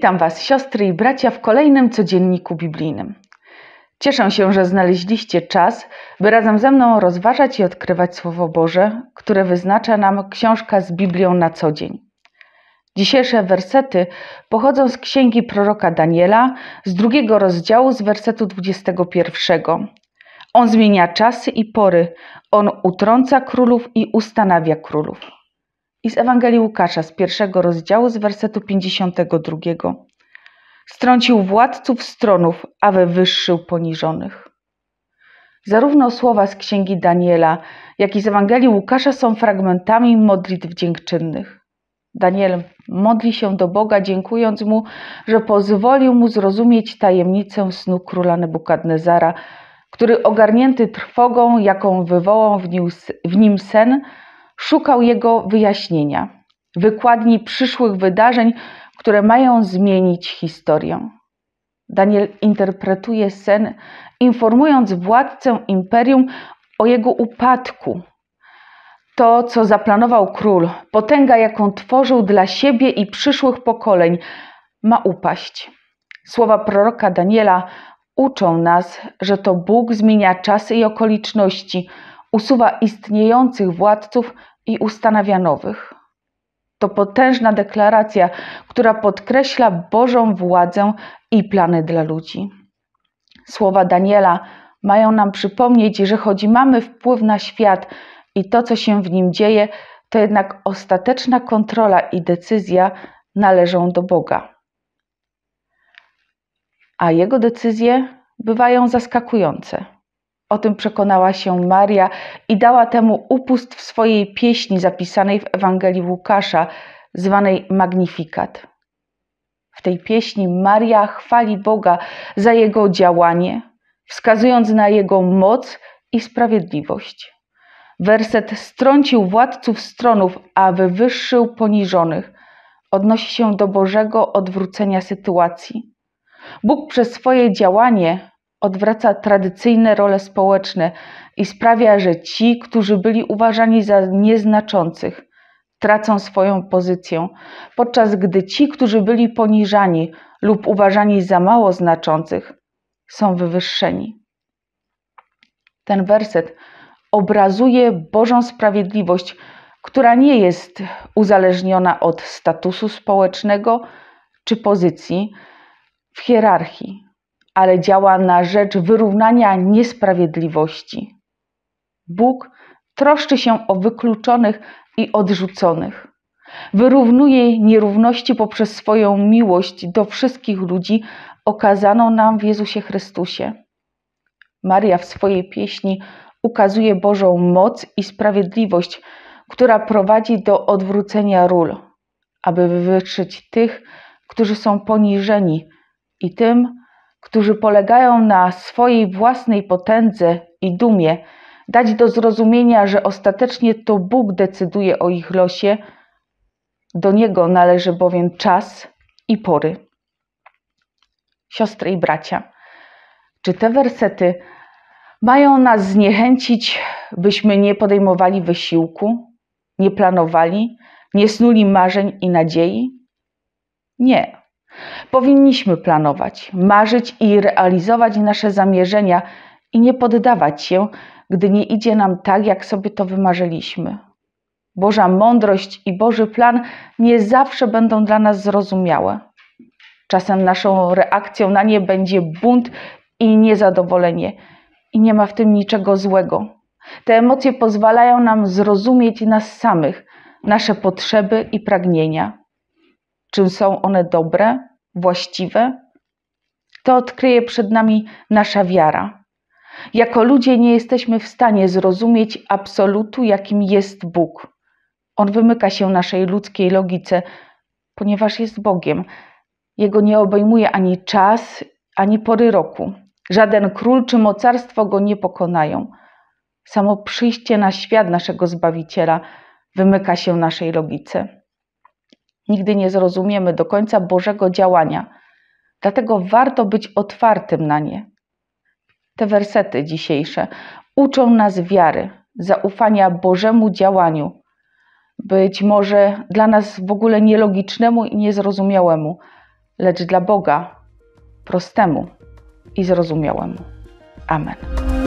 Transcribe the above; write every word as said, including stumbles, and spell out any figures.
Witam Was, siostry i bracia, w kolejnym codzienniku biblijnym. Cieszę się, że znaleźliście czas, by razem ze mną rozważać i odkrywać Słowo Boże, które wyznacza nam książka z Biblią na co dzień. Dzisiejsze wersety pochodzą z księgi proroka Daniela, z drugiego rozdziału, z wersetu dwudziestego pierwszego. On zmienia czasy i pory, on utrąca królów i ustanawia królów. I z Ewangelii Łukasza z pierwszego rozdziału z wersetu pięćdziesiątego drugiego. Strącił władców stronów, a wywyższył poniżonych. Zarówno słowa z księgi Daniela, jak i z Ewangelii Łukasza są fragmentami modlitw dziękczynnych. Daniel modli się do Boga, dziękując Mu, że pozwolił mu zrozumieć tajemnicę snu króla Nebukadnezara, który ogarnięty trwogą, jaką wywołał w nim, w nim sen, szukał jego wyjaśnienia, wykładni przyszłych wydarzeń, które mają zmienić historię. Daniel interpretuje sen, informując władcę imperium o jego upadku. To, co zaplanował król, potęga, jaką tworzył dla siebie i przyszłych pokoleń, ma upaść. Słowa proroka Daniela uczą nas, że to Bóg zmienia czasy i okoliczności, usuwa istniejących władców i ustanawia nowych. To potężna deklaracja, która podkreśla Bożą władzę i plany dla ludzi. Słowa Daniela mają nam przypomnieć, że choć mamy wpływ na świat i to, co się w nim dzieje, to jednak ostateczna kontrola i decyzja należą do Boga. A Jego decyzje bywają zaskakujące. O tym przekonała się Maria i dała temu upust w swojej pieśni zapisanej w Ewangelii Łukasza, zwanej Magnificat. W tej pieśni Maria chwali Boga za Jego działanie, wskazując na Jego moc i sprawiedliwość. Werset strącił władców stronów, a wywyższył poniżonych odnosi się do Bożego odwrócenia sytuacji. Bóg przez swoje działanie odwraca tradycyjne role społeczne i sprawia, że ci, którzy byli uważani za nieznaczących, tracą swoją pozycję, podczas gdy ci, którzy byli poniżani lub uważani za mało znaczących, są wywyższeni. Ten werset obrazuje Bożą sprawiedliwość, która nie jest uzależniona od statusu społecznego czy pozycji w hierarchii, ale działa na rzecz wyrównania niesprawiedliwości. Bóg troszczy się o wykluczonych i odrzuconych. Wyrównuje nierówności poprzez swoją miłość do wszystkich ludzi okazaną nam w Jezusie Chrystusie. Maria w swojej pieśni ukazuje Bożą moc i sprawiedliwość, która prowadzi do odwrócenia ról, aby wywyższyć tych, którzy są poniżeni, i tym, którzy polegają na swojej własnej potędze i dumie, dać do zrozumienia, że ostatecznie to Bóg decyduje o ich losie, do Niego należy bowiem czas i pory. Siostry i bracia, czy te wersety mają nas zniechęcić, byśmy nie podejmowali wysiłku, nie planowali, nie snuli marzeń i nadziei? Nie. Powinniśmy planować, marzyć i realizować nasze zamierzenia i nie poddawać się, gdy nie idzie nam tak, jak sobie to wymarzyliśmy. Boża mądrość i Boży plan nie zawsze będą dla nas zrozumiałe. Czasem naszą reakcją na nie będzie bunt i niezadowolenie i nie ma w tym niczego złego. Te emocje pozwalają nam zrozumieć nas samych, nasze potrzeby i pragnienia. Czy są one dobre, właściwe? To odkryje przed nami nasza wiara. Jako ludzie nie jesteśmy w stanie zrozumieć absolutu, jakim jest Bóg. On wymyka się naszej ludzkiej logice, ponieważ jest Bogiem. Jego nie obejmuje ani czas, ani pory roku. Żaden król czy mocarstwo go nie pokonają. Samo przyjście na świat naszego Zbawiciela wymyka się naszej logice. Nigdy nie zrozumiemy do końca Bożego działania, dlatego warto być otwartym na nie. Te wersety dzisiejsze uczą nas wiary, zaufania Bożemu działaniu, być może dla nas w ogóle nielogicznemu i niezrozumiałemu, lecz dla Boga, prostemu i zrozumiałemu. Amen.